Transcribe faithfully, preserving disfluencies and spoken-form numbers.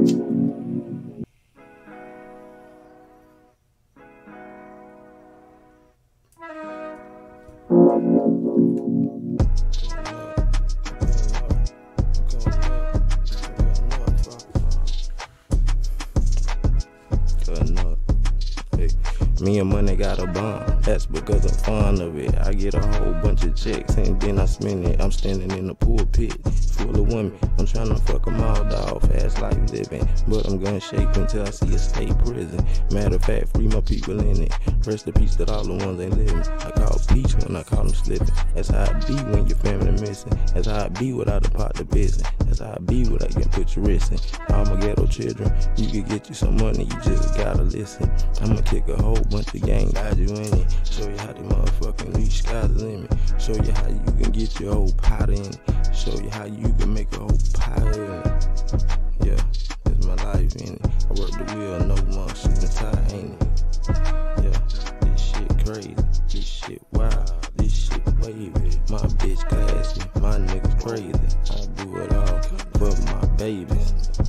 Me and money got a bond, that's because I'm fond of it. I get a whole bunch of checks and then I spend it. I'm standing in the pulpit, full of women. I'm trying to fuck them all, dog, fast life living. But I'm gonna shake until I see a state prison. Matter of fact, free my people in it. Rest in peace to all the ones ain't living. I call peace when I call them slipping. That's how it be when your family missing. That's how it be without a pot to business. That's how it be without you can put your wrist in. All my ghetto children, you can get you some money, you just gotta listen. I'ma kick a whole bunch of gang, guide you in it. Show you how the motherfucking reach sky's the limit. Show you how you can get your whole pot in it. Show you how you can make a whole pot in it. Yeah, it's my life in it. I work the wheel, no more shooting tie, ain't it? Yeah, this shit crazy, this shit wild, this shit wavy. My bitch classy, my niggas crazy. I do it all for my babies.